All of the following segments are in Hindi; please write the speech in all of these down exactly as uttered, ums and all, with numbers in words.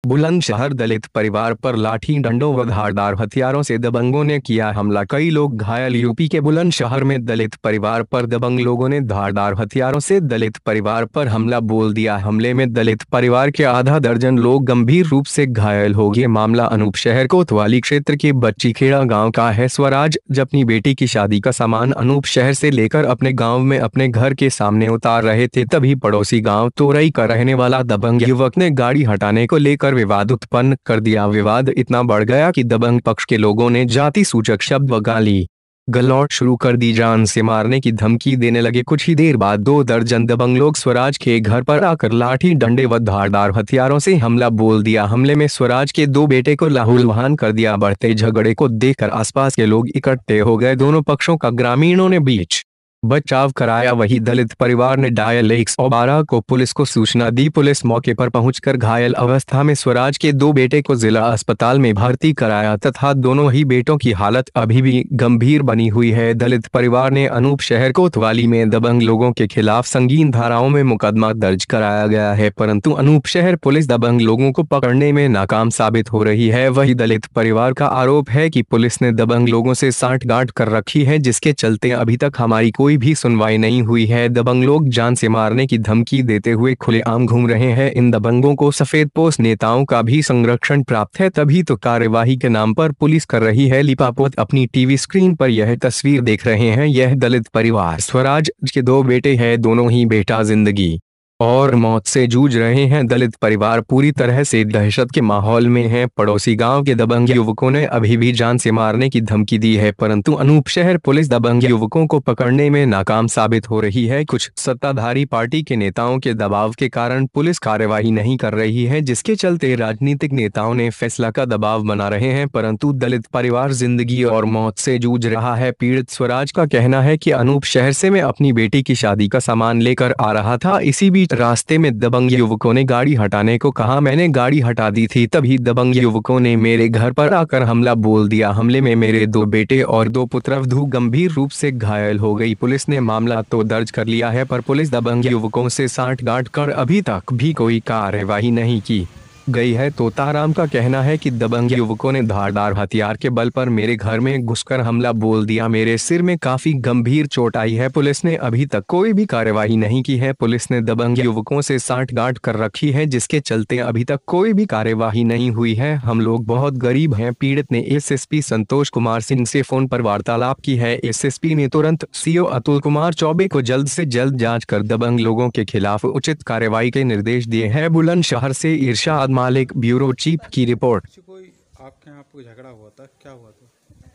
बुलंदशहर दलित परिवार पर लाठी डंडों व धारदार हथियारों से दबंगों ने किया हमला, कई लोग घायल। यूपी के बुलंदशहर में दलित परिवार पर दबंग लोगों ने धारदार हथियारों से दलित परिवार पर हमला बोल दिया। हमले में दलित परिवार के आधा दर्जन लोग गंभीर रूप से घायल हो गए। मामला अनूप शहर कोतवाली क्षेत्र के बच्चीखेड़ा गांव का है। स्वराज अपनी बेटी की शादी का सामान अनूप शहर से लेकर अपने गाँव में अपने घर के सामने उतार रहे थे, तभी पड़ोसी गाँव तोरई का रहने वाला दबंग युवक ने गाड़ी हटाने को लेकर विवाद उत्पन्न कर दिया। विवाद इतना बढ़ गया कि दबंग पक्ष के लोगों ने जाति सूचक शब्द व गाली गलौट शुरू कर दी, जान से मारने की धमकी देने लगे। कुछ ही देर बाद दो दर्जन दबंग लोग स्वराज के घर पर आकर लाठी डंडे व धारदार हथियारों से हमला बोल दिया। हमले में स्वराज के दो बेटे को लहूलुहान कर दिया। बढ़ते झगड़े को देखकर आसपास के लोग इकट्ठे हो गए। दोनों पक्षों का ग्रामीणों ने बीच बचाव कराया। वही दलित परिवार ने डायल एक सौ बारह को पुलिस को सूचना दी। पुलिस मौके पर पहुंचकर घायल अवस्था में स्वराज के दो बेटे को जिला अस्पताल में भर्ती कराया तथा दोनों ही बेटों की हालत अभी भी गंभीर बनी हुई है। दलित परिवार ने अनूप शहर कोतवाली में दबंग लोगों के खिलाफ संगीन धाराओं में मुकदमा दर्ज कराया गया है, परंतु अनूप शहर पुलिस दबंग लोगों को पकड़ने में नाकाम साबित हो रही है। वही दलित परिवार का आरोप है कि पुलिस ने दबंग लोगों से सांठगांठ कर रखी है, जिसके चलते अभी तक हमारी कोई भी सुनवाई नहीं हुई है। दबंग लोग जान से मारने की धमकी देते हुए खुलेआम घूम रहे हैं। इन दबंगों को सफेदपोश नेताओं का भी संरक्षण प्राप्त है, तभी तो कार्यवाही के नाम पर पुलिस कर रही है लिपापोत। अपनी टीवी स्क्रीन पर यह तस्वीर देख रहे हैं, यह दलित परिवार स्वराज के दो बेटे हैं। दोनों ही बेटा जिंदगी और मौत से जूझ रहे हैं। दलित परिवार पूरी तरह से दहशत के माहौल में है। पड़ोसी गांव के दबंग युवकों ने अभी भी जान से मारने की धमकी दी है, परंतु अनूप शहर पुलिस दबंग युवकों को पकड़ने में नाकाम साबित हो रही है। कुछ सत्ताधारी पार्टी के नेताओं के दबाव के कारण पुलिस कार्यवाही नहीं कर रही है, जिसके चलते राजनीतिक नेताओं ने फैसला का दबाव बना रहे हैं, परंतु दलित परिवार जिंदगी और मौत से जूझ रहा है। पीड़ित स्वराज का कहना है कि अनूप शहर से मैं अपनी बेटी की शादी का सामान लेकर आ रहा था, इसी बीच रास्ते में दबंग युवकों ने गाड़ी हटाने को कहा। मैंने गाड़ी हटा दी थी, तभी दबंग युवकों ने मेरे घर पर आकर हमला बोल दिया। हमले में मेरे दो बेटे और दो पुत्रवधू गंभीर रूप से घायल हो गई। पुलिस ने मामला तो दर्ज कर लिया है, पर पुलिस दबंग युवकों से सांठगांठ कर अभी तक भी कोई कार्यवाही नहीं की गई है। तोताराम का कहना है कि दबंग युवकों ने धारदार हथियार के बल पर मेरे घर में घुसकर हमला बोल दिया। मेरे सिर में काफी गंभीर चोट आई है। पुलिस ने अभी तक कोई भी कार्यवाही नहीं की है। पुलिस ने दबंग युवकों से सांठगांठ कर रखी है, जिसके चलते अभी तक कोई भी कार्यवाही नहीं हुई है। हम लोग बहुत गरीब हैं। पीड़ित ने एसएसपी संतोष कुमार सिंह से फोन पर वार्तालाप की है। एसएसपी ने तुरंत सीओ अतुल कुमार चौबे को जल्द से जल्द जाँच कर दबंग लोगों के खिलाफ उचित कार्रवाई के निर्देश दिए हैं। बुलंदशहर से इरशाद मालिक, ब्यूरो चीफ की रिपोर्ट। कोई आपके यहाँ आपको झगड़ा हुआ था, क्या हुआ था?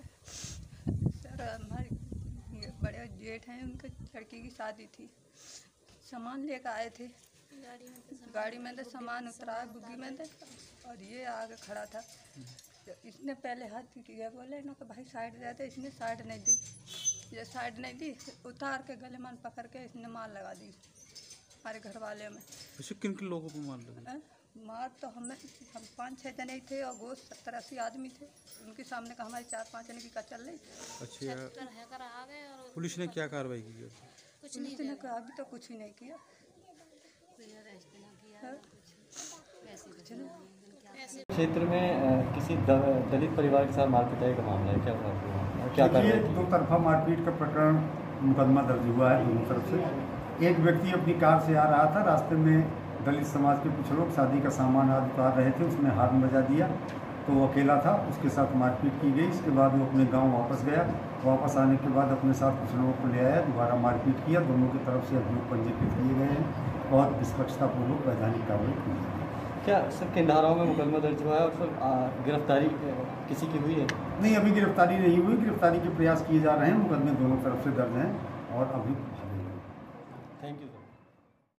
सर हमारे बड़े जेठ हैं, उनके लड़की की शादी थी। सामान लेकर आए थे, गाड़ी में तो सामान उतरा बुग्गी में थे और ये आगे खड़ा था। तो इसने पहले हाथ किया, बोले इन्हों भाई साइड दे दे। इसने साइड नहीं दी, ये साइड नहीं दी, उतार के गले मन पकड़ के इसने मार लगा दी हमारे घर वाले में। किन किन लोगों को मार लगा? मार तो हमें हम पाँच छः जने थे और गोश्त सत्तर अस्सी आदमी थे। उनके सामने का हमारी चार पाँच जने की का चल रही। अच्छा, पुलिस ने क्या कार्रवाई की? पुलिस ने कहा अभी तो कुछ ही नहीं किया। क्षेत्र में किसी दलित परिवार के साथ मारपीटाई का मामला है, क्या हुआ? क्या देखिए, दो तरफा मारपीट का प्रकरण मुकदमा दर्ज हुआ है दोनों तरफ से। एक व्यक्ति अपनी कार से आ रहा था, रास्ते में दलित समाज के कुछ लोग शादी का सामान आदि उतार रहे थे, उसने हाथ बजा दिया तो वो अकेला था, उसके साथ मारपीट की गई। इसके बाद वो अपने गांव वापस गया। वापस आने के बाद अपने साथ कुछ लोगों को ले आया, दोबारा मारपीट किया। दोनों की तरफ से अभियोग पंजीकृत किए गए हैं और निष्पक्षतापूर्वक वैधानिक कार्रवाई की गई। क्या सर किन धाराओं में मुकदमा दर्ज हुआ है और सर गिरफ्तारी किसी की हुई है? नहीं, अभी गिरफ्तारी नहीं हुई। गिरफ्तारी के प्रयास किए जा रहे हैं। मुकदमे दोनों तरफ से दर्ज हैं और अभी